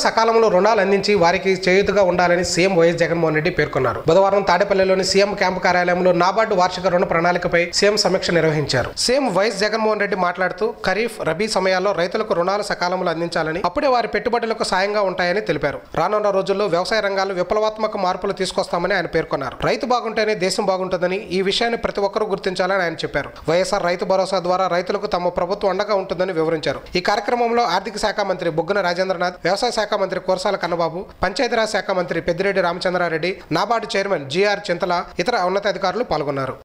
సకాలంలో రుణాలు అందించి వారికి చేయూతగా ఉండాలని సీఎం వైఎస్ జగన్మోహన్ రెడ్డి పేర్కొన్నారు. బుధవారం తాడేపల్లిలోని సీఎం క్యాంపు కార్యాలయంలో నాబార్డు వార్షిక రుణ ప్రణాళికపై సీఎం సమీక్ష నిర్వహించారు. సీఎం వైఎస్ జగన్మోహన్ రెడ్డి మాట్లాడుతూ ఖరీఫ్, రబీ సమయాల్లో రైతులకు రుణాలు సకాలంలో అందించాలని, అప్పుడే వారి పెట్టుబడులకు సాయంగా ఉంటాయని తెలిపారు. రానున్న రోజుల్లో వ్యవసాయ రంగాల్లో విప్లవాత్మక మార్పులు తీసుకొస్తామని ఆయన పేర్కొన్నారు. రైతు బాగుంటేనే దేశం బాగుంటుందని, ఈ విషయాన్ని ప్రతి ఒక్కరూ గుర్తించాలని ఆయన చెప్పారు. వైఎస్ఆర్ రైతు భరోసా ద్వారా రైతులకు తమ ప్రభుత్వం అండగా ఉంటుందని వివరించారు. ఈ కార్యక్రమంలో ఆర్థిక శాఖ మంత్రి బుగ్గన రాజేంద్రనాథ్, వ్యవసాయ శాఖ మంత్రి కురసాల కన్నబాబు, పంచాయతీరాజ్ శాఖ మంత్రి Peddireddy Ramachandra Reddy, NABARD chairman GR Chintala, ఇతర ఉన్నతాధికారులు పాల్గొన్నారు.